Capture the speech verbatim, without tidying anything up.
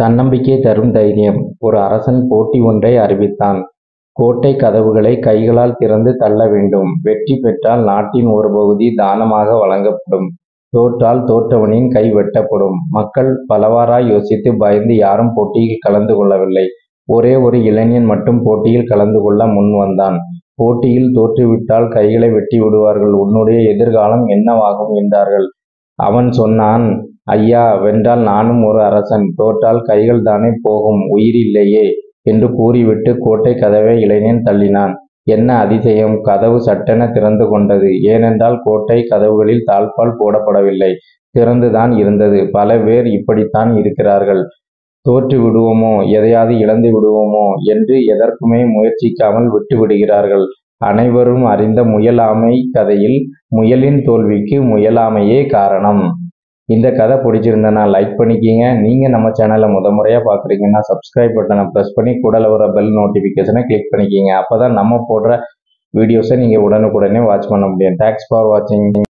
தன்னம்பிக்கை தரும் தைரியம். ஒரு அரசன் போட்டி ஒன்றை அறிவித்தான். கோட்டை கதவுகளை கைகளால் திறந்து தள்ள வேண்டும். வெற்றி பெற்றால் நாட்டின் ஒரு பகுதி தானமாக வழங்கப்படும். தோற்றால் தோற்றவனின் கை வெட்டப்படும். மக்கள் பலவாறாய் யோசித்து பயந்து யாரும் போட்டியில் கலந்து கொள்ளவில்லை. ஒரே ஒரு இளைஞன் மட்டும் போட்டியில் கலந்து கொள்ள முன் வந்தான். போட்டியில் தோற்றுவிட்டால் கைகளை வெட்டி விடுவார்கள். உன்னுடைய எதிர்காலம் என்னவாகும் என்றார்கள். அவன் சொன்னான், ஐயா, வென்றால் நானும் ஒரு அரசன், தோற்றால் கைகள் தானே போகும், உயிர் இல்லையே என்று கூறிவிட்டு கோட்டை கதவை இளைஞன் தள்ளினான். என்ன அதிசயம்! கதவு சட்டென திறந்து கொண்டது. ஏனென்றால் கோட்டை கதவுகளில் தாழ்பால் போடப்படவில்லை, திறந்துதான் இருந்தது. பல பேர் இப்படித்தான் இருக்கிறார்கள். தோற்று விடுவோமோ, எதையாவது இழந்து விடுவோமோ என்று எதற்குமே முயற்சிக்காமல் விட்டு விடுகிறார்கள். அனைவரும் அறிந்த முயலாமை கதையில் முயலின் தோல்விக்கு முயலாமையே காரணம். இந்த கதை பிடிச்சிருந்தனா லைக் பண்ணிக்கிங்க. நீங்கள் நம்ம சேனலை முத முறையாக பார்க்குறீங்கன்னா சப்ஸ்கிரைப் பட்டனை ப்ரெஸ் பண்ணி கூடல வர பெல் நோட்டிஃபிகேஷனை கிளிக் பண்ணிக்கிங்க. அப்போ தான் நம்ம போடுற வீடியோஸை நீங்கள் உடனுக்குடனே வாட்ச் பண்ண முடியும். தேங்க்ஸ் ஃபார் வாட்சிங்.